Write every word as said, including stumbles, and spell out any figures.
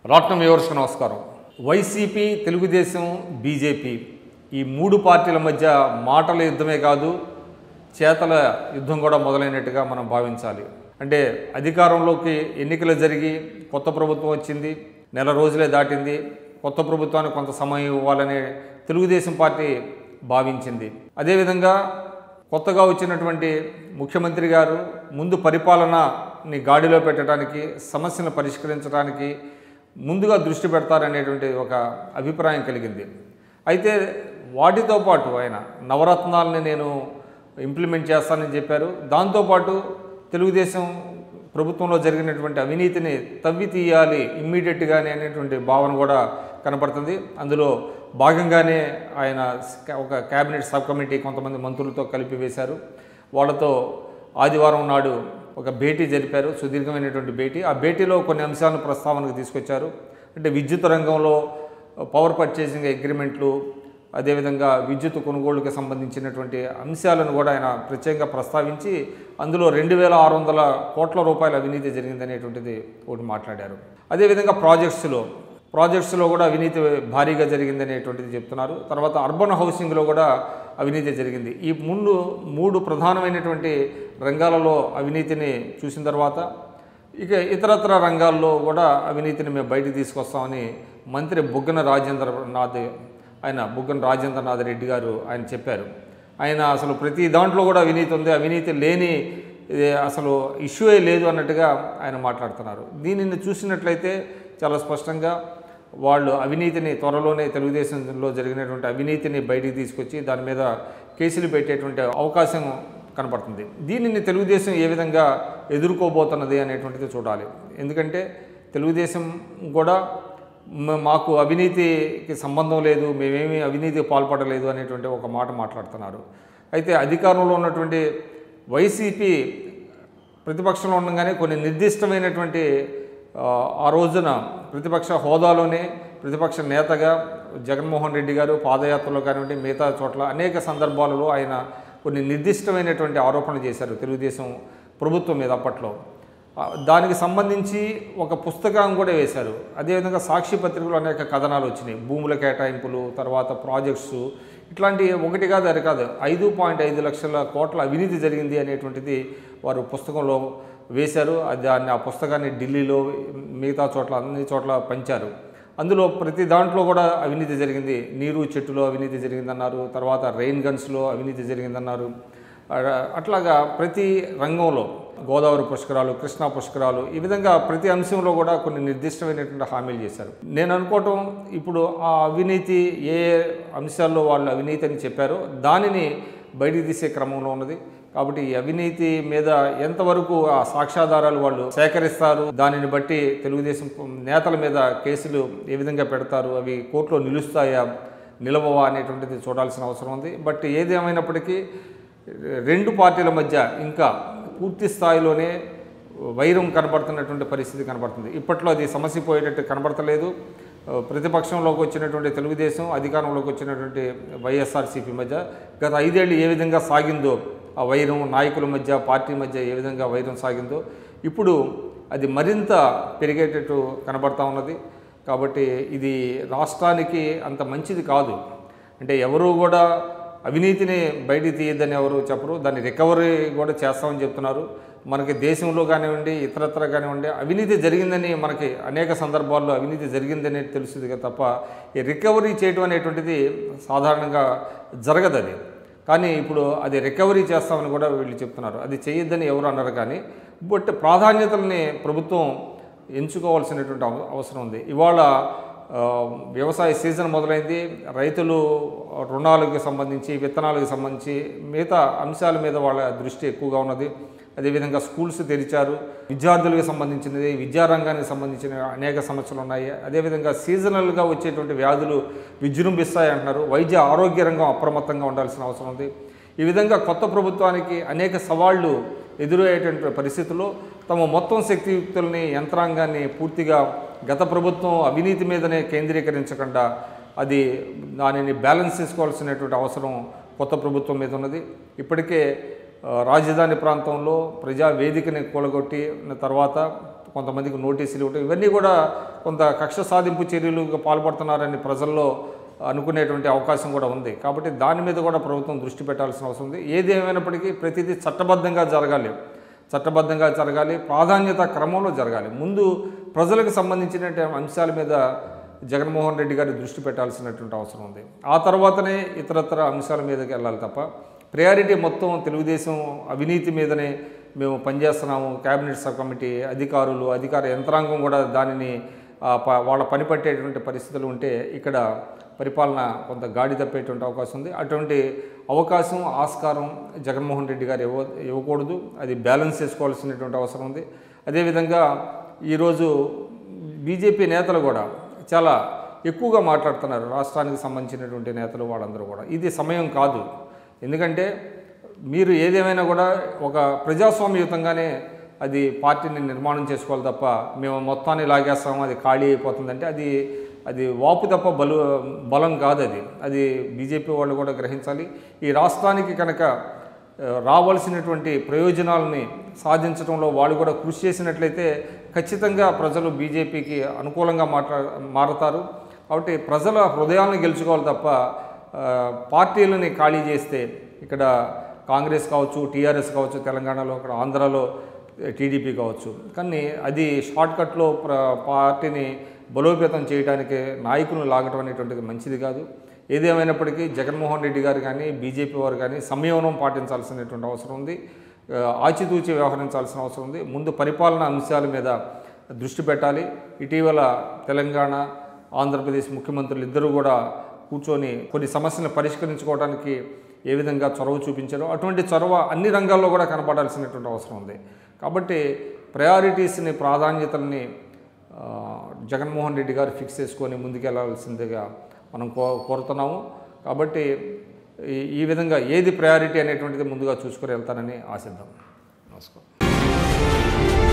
రాట్నం వ్యూవర్స్కి నమస్కారం. వైసీపీ, తెలుగుదేశం, బీజేపీ ఈ మూడు పార్టీల మధ్య మాటల యుద్ధమే కాదు, చేతల యుద్ధం కూడా మొదలైనట్టుగా మనం భావించాలి. అంటే అధికారంలోకి ఎన్నికలు జరిగి కొత్త ప్రభుత్వం వచ్చింది, నెల రోజులే దాటింది. కొత్త ప్రభుత్వానికి కొంత సమయం ఇవ్వాలని తెలుగుదేశం పార్టీ భావించింది. అదేవిధంగా కొత్తగా వచ్చినటువంటి ముఖ్యమంత్రి గారు ముందు పరిపాలనని గాడిలో పెట్టడానికి, సమస్యను పరిష్కరించడానికి ముందుగా దృష్టి పెడతారనేటువంటి ఒక అభిప్రాయం కలిగింది. అయితే వాటితో పాటు ఆయన నవరత్నాలని నేను ఇంప్లిమెంట్ చేస్తానని చెప్పారు. దాంతోపాటు తెలుగుదేశం ప్రభుత్వంలో జరిగినటువంటి అవినీతిని తవ్వి తీయాలి ఇమ్మీడియట్గానే అనేటువంటి భావన కూడా కనపడుతుంది. అందులో భాగంగానే ఆయన ఒక క్యాబినెట్ సబ్ కమిటీ కొంతమంది మంత్రులతో కలిపి వేశారు. వాళ్ళతో ఆదివారం నాడు ఒక భేటీ జరిపారు, సుదీర్ఘమైనటువంటి భేటీ. ఆ భేటీలో కొన్ని అంశాలను ప్రస్తావనకు తీసుకొచ్చారు. అంటే విద్యుత్ రంగంలో పవర్ పర్చేసింగ్ అగ్రిమెంట్లు, అదేవిధంగా విద్యుత్ కొనుగోలుకి సంబంధించినటువంటి అంశాలను కూడా ఆయన ప్రత్యేకంగా ప్రస్తావించి అందులో రెండు వేల ఆరు వందల కోట్ల రూపాయల అవినీతి జరిగిందనేటువంటిది ఒకటి మాట్లాడారు. అదేవిధంగా ప్రాజెక్ట్స్లో ప్రాజెక్ట్స్లో కూడా అవినీతి భారీగా జరిగిందనేటువంటిది చెప్తున్నారు. తర్వాత అర్బన్ హౌసింగ్లో కూడా అవినీతి జరిగింది. ఈ ముందు మూడు ప్రధానమైనటువంటి రంగాలలో అవినీతిని చూసిన తర్వాత ఇక ఇతరత్ర రంగాల్లో కూడా అవినీతిని మేము బయటికి తీసుకొస్తామని మంత్రి బుగ్గన రాజేంద్రనాథ్ ఆయన బుగ్గన రాజేంద్రనాథ్ రెడ్డి గారు ఆయన చెప్పారు. ఆయన అసలు ప్రతి దాంట్లో కూడా అవినీతి ఉంది, అవినీతి లేని అసలు ఇష్యూయే లేదు అన్నట్టుగా ఆయన మాట్లాడుతున్నారు. దీనిని చూసినట్లయితే చాలా స్పష్టంగా వాళ్ళు అవినీతిని త్వరలోనే తెలుగుదేశంలో జరిగినటువంటి అవినీతిని బయటికి తీసుకొచ్చి దాని మీద కేసులు పెట్టేటువంటి అవకాశం కనపడుతుంది. దీనిని తెలుగుదేశం ఏ విధంగా ఎదుర్కోబోతున్నది అనేటువంటిది చూడాలి. ఎందుకంటే తెలుగుదేశం కూడా మాకు అవినీతికి సంబంధం లేదు, మేమేమీ అవినీతికి పాల్పడలేదు అనేటువంటి ఒక మాట మాట్లాడుతున్నారు. అయితే అధికారంలో ఉన్నటువంటి వైసీపీ ప్రతిపక్షంలో ఉండగానే కొన్ని నిర్దిష్టమైనటువంటి ఆ రోజున ప్రతిపక్ష హోదాలోనే ప్రతిపక్ష నేతగా జగన్మోహన్ రెడ్డి గారు పాదయాత్రలో కానివ్వండి మిగతా చోట్ల అనేక సందర్భాలలో ఆయన కొన్ని నిర్దిష్టమైనటువంటి ఆరోపణలు చేశారు తెలుగుదేశం ప్రభుత్వం మీద. అప్పట్లో దానికి సంబంధించి ఒక పుస్తకం కూడా వేశారు. అదేవిధంగా సాక్షి పత్రికలో అనేక కథనాలు వచ్చినాయి. భూముల కేటాయింపులు, తర్వాత ప్రాజెక్ట్స్, ఇట్లాంటి ఒకటి కాదు అది కాదు ఐదు పాయింట్ ఐదు లక్షల కోట్ల అవినీతి జరిగింది అనేటువంటిది వారు పుస్తకంలో వేశారు. దాన్ని ఆ పుస్తకాన్ని ఢిల్లీలో మిగతా చోట్ల అన్ని చోట్ల పంచారు. అందులో ప్రతి దాంట్లో కూడా అవినీతి జరిగింది. నీరు చెట్టులో అవినీతి జరిగిందన్నారు, తర్వాత రెయిన్ గన్స్లో అవినీతి జరిగిందన్నారు. అట్లాగా ప్రతి రంగంలో గోదావరి పుష్కరాలు, కృష్ణా పుష్కరాలు, ఈ విధంగా ప్రతి అంశంలో కూడా కొన్ని నిర్దిష్టమైనటువంటి హామీలు చేశారు. నేను అనుకోవటం ఇప్పుడు ఆ అవినీతి ఏ అంశాల్లో వాళ్ళు అవినీతి అని చెప్పారో దానిని బయటికి తీసే క్రమంలో ఉన్నది. కాబట్టి ఈ అవినీతి మీద ఎంతవరకు ఆ సాక్ష్యాధారాలు వాళ్ళు సేకరిస్తారు, దానిని బట్టి తెలుగుదేశం నేతల మీద కేసులు ఏ విధంగా పెడతారు, అవి కోర్టులో నిలుస్తాయా నిలవవా అనేటువంటిది చూడాల్సిన అవసరం ఉంది. బట్ ఏది ఏమైనప్పటికీ రెండు పార్టీల మధ్య ఇంకా పూర్తి స్థాయిలోనే వైరం కనబడుతున్నటువంటి పరిస్థితి కనబడుతుంది. ఇప్పట్లో అది సమస్య పోయేటట్టు కనబడతలేదు. ప్రతిపక్షంలోకి వచ్చినటువంటి తెలుగుదేశం, అధికారంలోకి వచ్చినటువంటి వైఎస్ఆర్సీపీ మధ్య గత ఐదేళ్ళు ఏ విధంగా సాగిందో ఆ వైరం, నాయకుల మధ్య పార్టీ మధ్య ఏ విధంగా వైరం సాగిందో ఇప్పుడు అది మరింత పెరిగేటట్టు కనబడతా ఉన్నది. కాబట్టి ఇది రాష్ట్రానికి అంత మంచిది కాదు. అంటే ఎవరు కూడా అవినీతిని బయటికి తీయద్దని ఎవరు చెప్పరు, దాన్ని రికవరీ కూడా చేస్తామని చెప్తున్నారు. మనకి దేశంలో కానివ్వండి ఇతరత్ర కానివ్వండి అవినీతి జరిగిందని మనకి అనేక సందర్భాల్లో అవినీతి జరిగిందని తెలుస్తుంది తప్ప ఈ రికవరీ చేయడం అనేటువంటిది సాధారణంగా జరగదు. అది కానీ ఇప్పుడు అది రికవరీ చేస్తామని కూడా వీళ్ళు చెప్తున్నారు. అది చేయొద్దని ఎవరు అన్నారు. కానీ బట్ ప్రాధాన్యతల్ని ప్రభుత్వం ఎంచుకోవాల్సినటువంటి అవసరం ఉంది. ఇవాళ వ్యవసాయ సీజన్ మొదలైంది. రైతులు రుణాలకు సంబంధించి, విత్తనాలకు సంబంధించి మిగతా అంశాల మీద వాళ్ళ దృష్టి ఎక్కువగా ఉన్నది. అదేవిధంగా స్కూల్స్ తెరిచారు, విద్యార్థులకు సంబంధించినది, విద్యారంగానికి సంబంధించిన అనేక సమస్యలు ఉన్నాయి. అదేవిధంగా సీజనల్గా వచ్చేటువంటి వ్యాధులు విజృంభిస్తాయి అంటున్నారు. వైద్య ఆరోగ్య రంగం అప్రమత్తంగా ఉండాల్సిన అవసరం ఉంది. ఈ విధంగా కొత్త ప్రభుత్వానికి అనేక సవాళ్లు ఎదురయ్యేటువంటి పరిస్థితుల్లో తమ మొత్తం శక్తియుక్తుల్ని, యంత్రాంగాన్ని పూర్తిగా గత ప్రభుత్వం అవినీతి మీదనే కేంద్రీకరించకుండా అది దానిని బ్యాలెన్స్ చేసుకోవాల్సినటువంటి అవసరం కొత్త ప్రభుత్వం మీద ఉన్నది. ఇప్పటికే రాజధాని ప్రాంతంలో ప్రజా వేదికని కూలగొట్టి తర్వాత కొంతమందికి నోటీసులు ఇవ్వటం, ఇవన్నీ కూడా కొంత కక్ష సాధింపు చర్యలుగా పాల్పడుతున్నారని ప్రజల్లో అనుకునేటువంటి అవకాశం కూడా ఉంది. కాబట్టి దాని మీద కూడా ప్రభుత్వం దృష్టి పెట్టాల్సిన అవసరం ఉంది. ఏది ఏమైనప్పటికీ ప్రతిదీ చట్టబద్ధంగా జరగాలి, చట్టబద్ధంగా జరగాలి, ప్రాధాన్యత క్రమంలో జరగాలి. ముందు ప్రజలకు సంబంధించిన అంశాల మీద జగన్మోహన్ రెడ్డి గారి దృష్టి పెట్టాల్సినటువంటి అవసరం ఉంది. ఆ తర్వాతనే ఇతరత్ర అంశాల మీదకి వెళ్ళాలి తప్ప ప్రయారిటీ మొత్తం తెలుగుదేశం అవినీతి మీదనే మేము పనిచేస్తున్నాము. క్యాబినెట్ సబ్ కమిటీ అధికారులు, అధికార యంత్రాంగం కూడా దానిని వాళ్ళ పని పట్టేటువంటి పరిస్థితులు ఉంటే ఇక్కడ పరిపాలన కొంత గాడి తప్పేటువంటి అవకాశం ఉంది. అటువంటి అవకాశం, ఆస్కారం జగన్మోహన్ రెడ్డి గారు ఇవ్వ ఇవ్వకూడదు అది బ్యాలెన్స్ చేసుకోవాల్సినటువంటి అవసరం ఉంది. అదేవిధంగా ఈరోజు బీజేపీ నేతలు కూడా చాలా ఎక్కువగా మాట్లాడుతున్నారు, రాష్ట్రానికి సంబంధించినటువంటి నేతలు వాళ్ళందరూ కూడా. ఇది సమయం కాదు. ఎందుకంటే మీరు ఏదేమైనా కూడా ఒక ప్రజాస్వామ్యయుతంగానే అది పార్టీని నిర్మాణం చేసుకోవాలి తప్ప మేము మొత్తాన్ని లాగేస్తాము అది ఖాళీ అయిపోతుందంటే అది అది వాపు తప్ప బలు బలం కాదు. అది అది బీజేపీ వాళ్ళు కూడా గ్రహించాలి. ఈ రాష్ట్రానికి కనుక రావాల్సినటువంటి ప్రయోజనాలని సాధించడంలో వాళ్ళు కూడా కృషి చేసినట్లయితే ఖచ్చితంగా ప్రజలు బీజేపీకి అనుకూలంగా మాట్లా మారతారు. కాబట్టి ప్రజల హృదయాలను గెలుచుకోవాలి తప్ప పార్టీలని ఖాళీ చేస్తే ఇక్కడ కాంగ్రెస్ కావచ్చు, టీఆర్ఎస్ కావచ్చు, తెలంగాణలో ఇక్కడ ఆంధ్రాలో టీడీపీ కావచ్చు, కానీ అది షార్ట్కట్లో ప్ర పార్టీని బలోపేతం చేయడానికి నాయకులను లాగటం అనేటువంటిది మంచిది కాదు. ఏదేమైనప్పటికీ జగన్మోహన్ రెడ్డి గారు కానీ బీజేపీ వారు కానీ సంయమనం పాటించాల్సినటువంటి అవసరం ఉంది, ఆచితూచి వ్యవహరించాల్సిన అవసరం ఉంది. ముందు పరిపాలన అంశాల మీద దృష్టి పెట్టాలి. ఇటీవల తెలంగాణ, ఆంధ్రప్రదేశ్ ముఖ్యమంత్రులు ఇద్దరు కూడా కూర్చొని కొన్ని సమస్యలను పరిష్కరించుకోవడానికి ఏ విధంగా చొరవ చూపించారో అటువంటి చొరవ అన్ని రంగాల్లో కూడా కనపడాల్సినటువంటి అవసరం ఉంది. కాబట్టి ప్రయారిటీస్ని, ప్రాధాన్యతల్ని జగన్మోహన్ రెడ్డి గారు ఫిక్స్ చేసుకొని ముందుకెళ్లాల్సిందిగా మనం కో కోరుతున్నాము. కాబట్టి ఈ విధంగా ఏది ప్రయారిటీ అనేటువంటిది ముందుగా చూసుకొని వెళ్తానని ఆశిద్దాం. నమస్కారం.